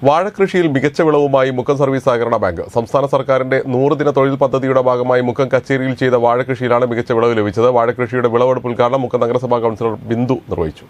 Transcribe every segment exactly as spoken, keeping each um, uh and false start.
വാഴകൃഷിയിൽ മികച്ച വിളവുമായി മുക്കം സർവീസ് സഹകരണ ബാങ്ക്. സംസ്ഥാന സർക്കാരിന്റെ നൂറ് ദിന തൊഴിൽ പദ്ധതിയുടെ ഭാഗമായി മുക്കം കച്ചേരിയിൽ ചെയ്ത വാഴകൃഷിയിലാണ് മികച്ച വിളവ് ലഭിച്ചത്. വാഴകൃഷിയുടെ വിളവെടുപ്പ് ഉദ്ഘാടനം മുക്കം നഗരസഭാ കൗൺസിലർ ബിന്ദു നിർവഹിച്ചു.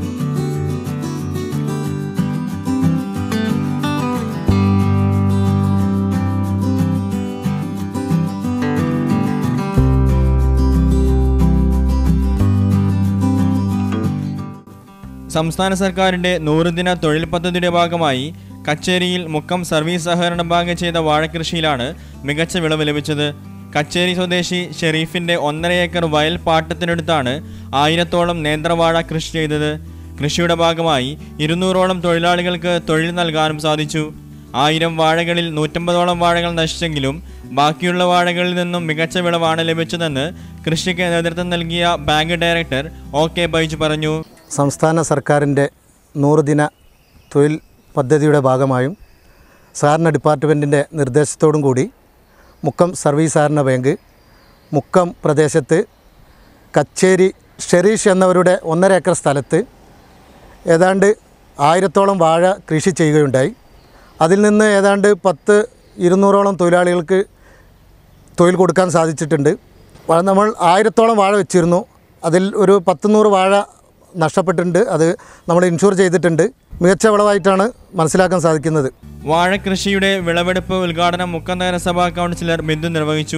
സംസ്ഥാന സർക്കാരിന്റെ നൂറ് ദിന തൊഴിൽ പദ്ധതിയുടെ ഭാഗമായി കച്ചേരിയിൽ മുക്കം സർവീസ് സഹകരണ ബാങ്ക് ചെയ്ത വാഴകൃഷിയിലാണ് മികച്ച വിളവ് ലഭിച്ചത്. കച്ചേരി സ്വദേശി ഷെരീഫിന്റെ ഒന്നര ഏക്കർ വയൽ പാട്ടത്തിനടുത്താണ് ആയിരത്തോളം നേന്ത്രവാഴ കൃഷി ചെയ്തത്. കൃഷിയുടെ ഭാഗമായി ഇരുന്നൂറോളം തൊഴിലാളികൾക്ക് തൊഴിൽ നൽകാനും സാധിച്ചു. ആയിരം വാഴകളിൽ നൂറ്റമ്പതോളം വാഴകൾ നശിച്ചെങ്കിലും ബാക്കിയുള്ള വാഴകളിൽ നിന്നും മികച്ച വിളവാണ് ലഭിച്ചതെന്ന് കൃഷിക്ക് നേതൃത്വം നൽകിയ bank director O K Baiju പറഞ്ഞു. സംസ്ഥാന സർക്കാരിൻ്റെ നൂറ് ദിന തൊഴിൽ പദ്ധതിയുടെ ഭാഗമായും സഹകരണ ഡിപ്പാർട്ട്മെൻറ്റിൻ്റെ നിർദ്ദേശത്തോടും കൂടി മുക്കം സർവീസ് സഹകരണ ബാങ്ക് മുക്കം പ്രദേശത്ത് കച്ചേരി ഷെരീഷ് എന്നവരുടെ ഒന്നര ഏക്കർ സ്ഥലത്ത് ഏതാണ്ട് ആയിരത്തോളം വാഴ കൃഷി ചെയ്യുകയുണ്ടായി. അതിൽ നിന്ന് ഏതാണ്ട് പത്ത് ഇരുന്നൂറോളം തൊഴിലാളികൾക്ക് തൊഴിൽ കൊടുക്കാൻ സാധിച്ചിട്ടുണ്ട്. നമ്മൾ ആയിരത്തോളം വാഴ വെച്ചിരുന്നു. അതിൽ ഒരു പത്തുനൂറ് വാഴ നഷ്ടപ്പെട്ടിട്ടുണ്ട്. അത് നമ്മൾ ഇൻഷുർ ചെയ്തിട്ടുണ്ട്. മികച്ച വിളവായിട്ടാണ് മനസ്സിലാക്കാൻ സാധിക്കുന്നത്. വാഴകൃഷിയുടെ വിളവെടുപ്പ് ഉദ്ഘാടനം മുക്കം നഗരസഭാ കൗൺസിലർ ബിന്ദു നിർവഹിച്ചു.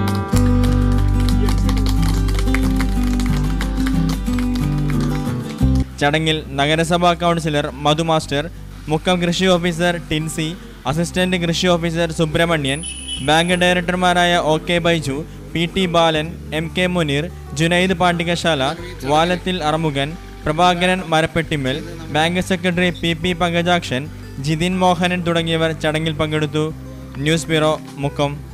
ചടങ്ങിൽ നഗരസഭാ കൗൺസിലർ മധു മാസ്റ്റർ, മുക്കം കൃഷി ഓഫീസർ ടിൻസി, അസിസ്റ്റന്റ് കൃഷി ഓഫീസർ സുബ്രഹ്മണ്യൻ, ബാങ്ക് ഡയറക്ടർമാരായ O K Baiju, P T Balan, M K Muneer, Junaid Pandikasala, വാലത്തിൽ Aramukhan, Prabhakaran Marappettimmal, bank secretary P P Pankajakshan, Jithin Mohanan തുടങ്ങിയവർ ചടങ്ങിൽ പങ്കെടുത്തു. News bureau, Mukkam.